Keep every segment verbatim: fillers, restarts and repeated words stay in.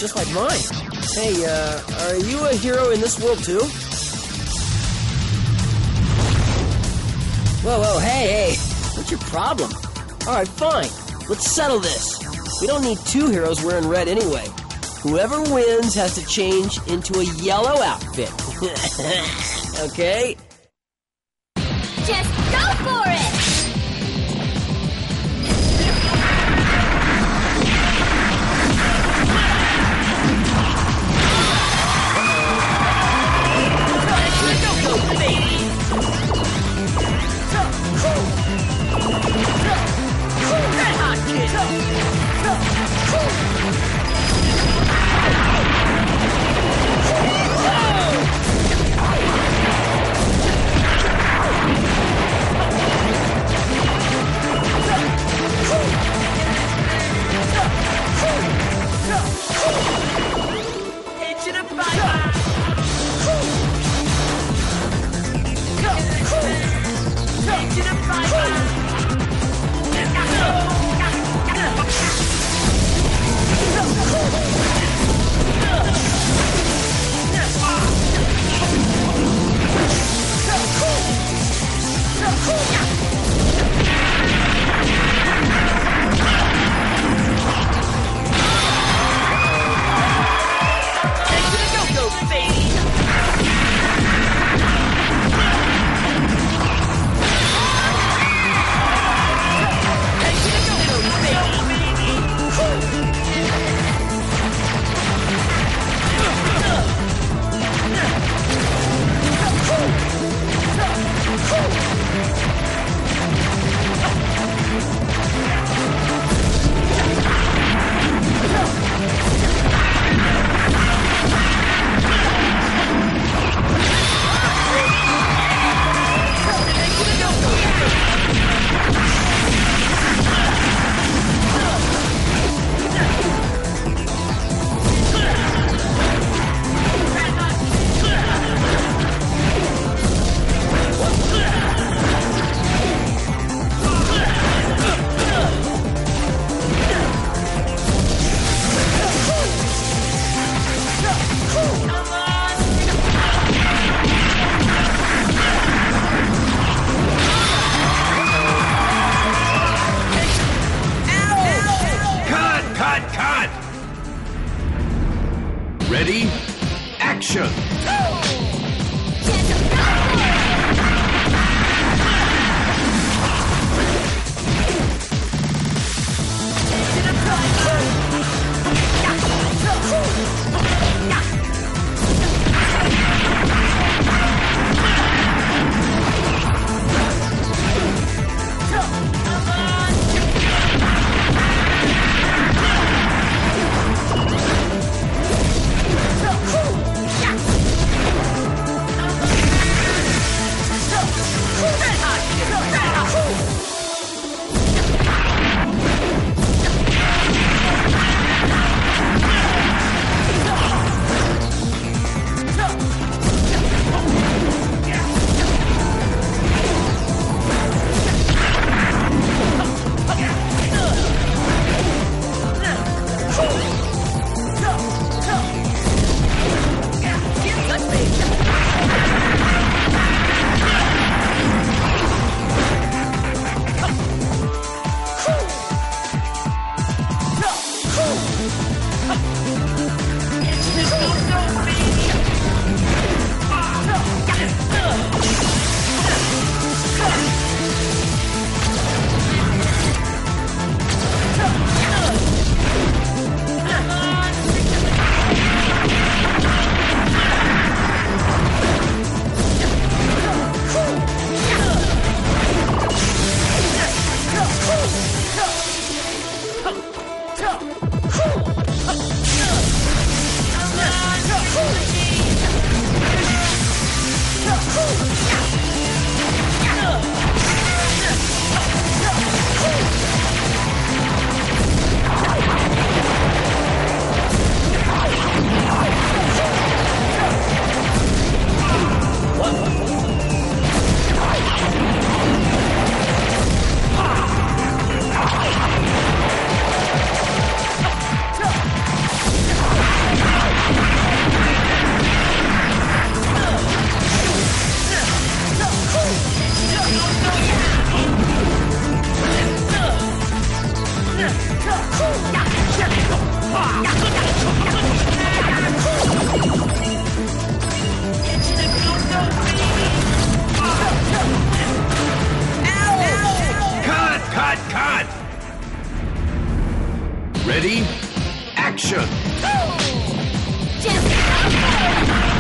just like mine. Hey, uh, are you a hero in this world too? Whoa, whoa, hey, hey. What's your problem? Alright, fine. Let's settle this. We don't need two heroes wearing red anyway. Whoever wins has to change into a yellow outfit. Okay? Just go for it! Ready? Action! Ready? Action! Just go for it!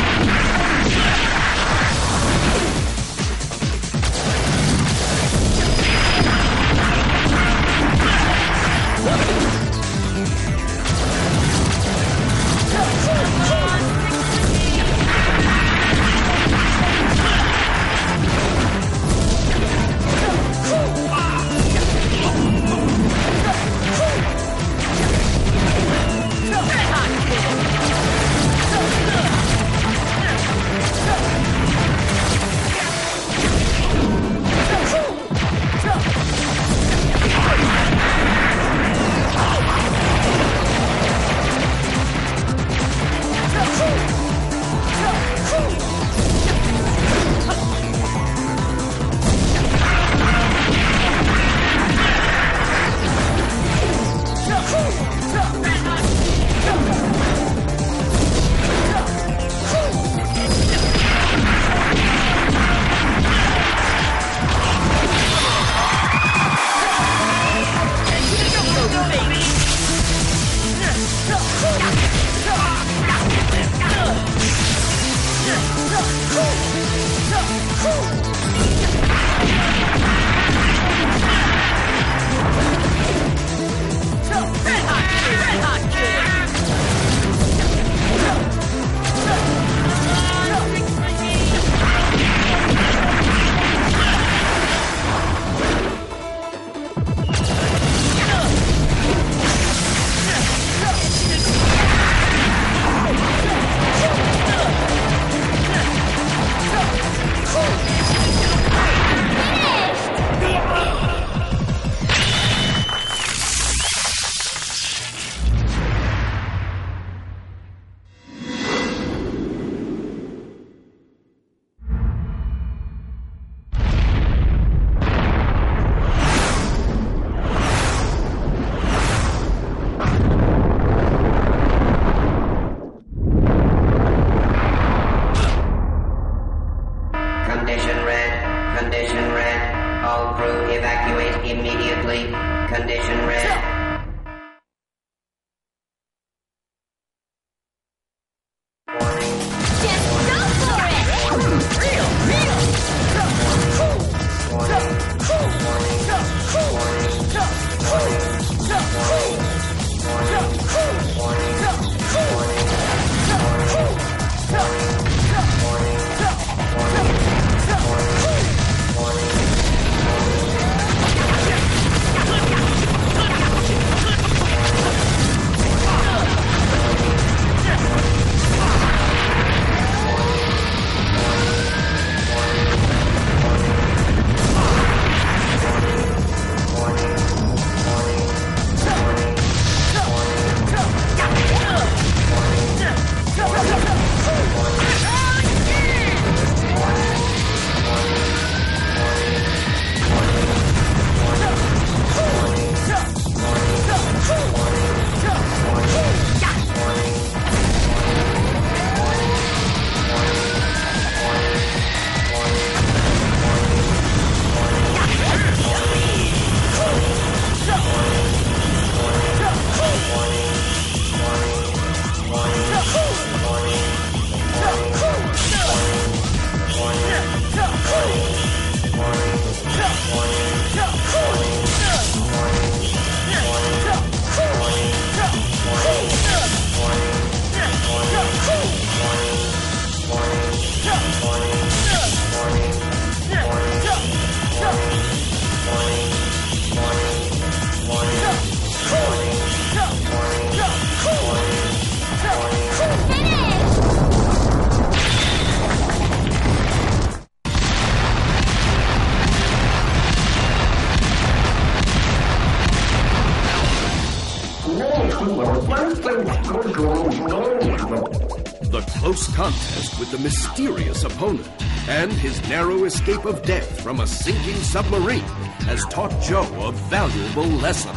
The close contest with the mysterious opponent and his narrow escape of death from a sinking submarine has taught Joe a valuable lesson.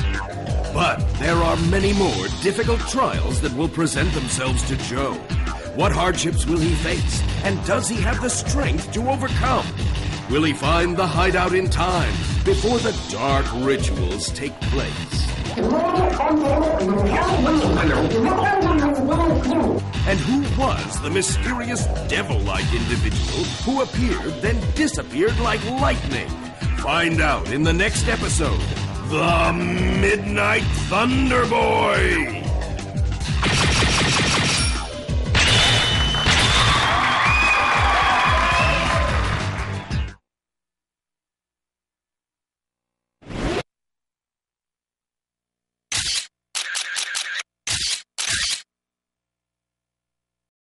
But there are many more difficult trials that will present themselves to Joe. What hardships will he face, and does he have the strength to overcome? Will he find the hideout in time before the dark rituals take place? And who was the mysterious devil-like individual who appeared then disappeared like lightning? Find out in the next episode, The Midnight Thunder Boy!